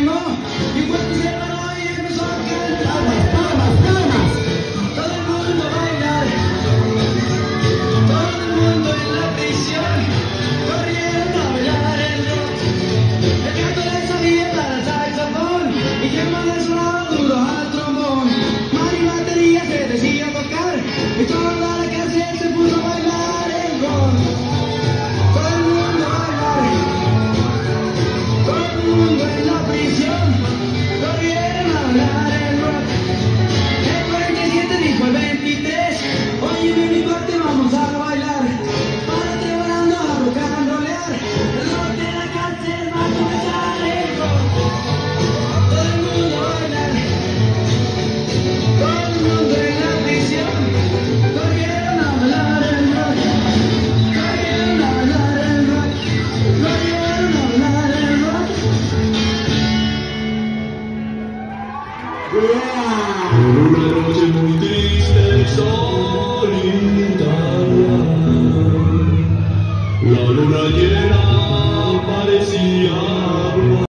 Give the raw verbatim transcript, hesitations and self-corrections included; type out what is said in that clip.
llegó y cuando se paró y empezó a cantar. Palmas, palmas, todo el mundo a bailar, todo el mundo en la prisión corrieron a bailar el rock. El canto le sabía para el saxofón y Germán le sonaba duro al trombón. Mari batería se decía tocar y toda la clase se puso a bailar el rock. Todo el mundo a bailar, todo el mundo en la prisión corrieron a bailar el rock. El cuarenta y siete dijo el veintitrés, oye mi unicorte vamos a bailar, párate bailando a rock and rollear, el rock de la cárcel va a comenzar el rock. Todo el mundo a bailar, todo el mundo en la prisión corrieron a bailar el rock, corrieron a bailar el rock, corrieron a bailar el rock. Por una noche muy triste y solitaria.